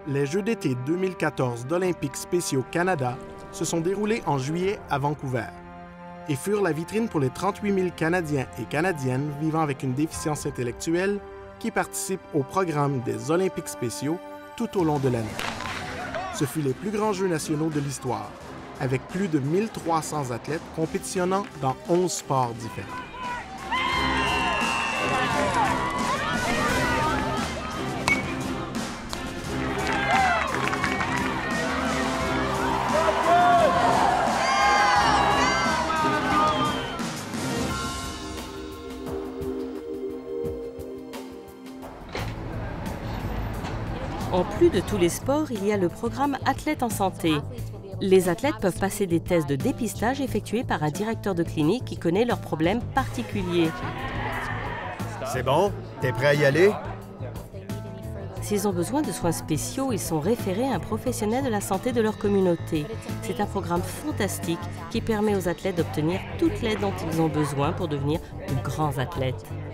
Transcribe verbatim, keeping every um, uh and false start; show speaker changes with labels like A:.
A: Les Jeux d'été deux mille quatorze d'Olympiques spéciaux Canada se sont déroulés en juillet à Vancouver et furent la vitrine pour les trente-huit mille Canadiens et Canadiennes vivant avec une déficience intellectuelle qui participent au programme des Olympiques spéciaux tout au long de l'année. Ce fut les plus grands Jeux nationaux de l'histoire, avec plus de mille trois cents athlètes compétitionnant dans onze sports différents.
B: En plus de tous les sports, il y a le programme Athlètes en santé. Les athlètes peuvent passer des tests de dépistage effectués par un directeur de clinique qui connaît leurs problèmes particuliers.
C: C'est bon? T'es prêt à y aller?
B: S'ils ont besoin de soins spéciaux, ils sont référés à un professionnel de la santé de leur communauté. C'est un programme fantastique qui permet aux athlètes d'obtenir toute l'aide dont ils ont besoin pour devenir de grands athlètes.